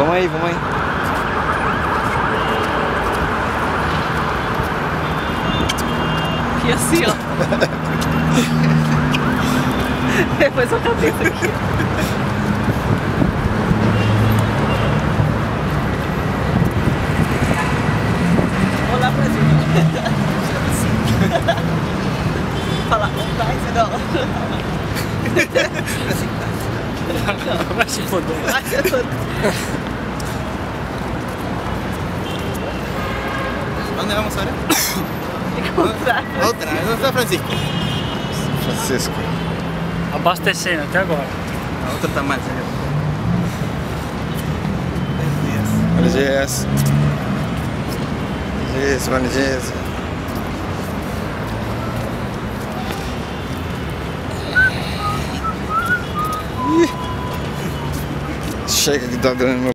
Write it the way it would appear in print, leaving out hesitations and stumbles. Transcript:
Vamos aí, vamos aí. E assim, ó. Depois a cabeça aqui. Olá pra gente. Fala, vai, não. Vai se foder. Vai se foder. ¿Dónde vamos ahora? Contrário. Otra, ¿dónde está Francisco? Francisco. Abastecendo até agora. A outra tá mais. Buenos dias. Buenos dias. Chega que tá dando meu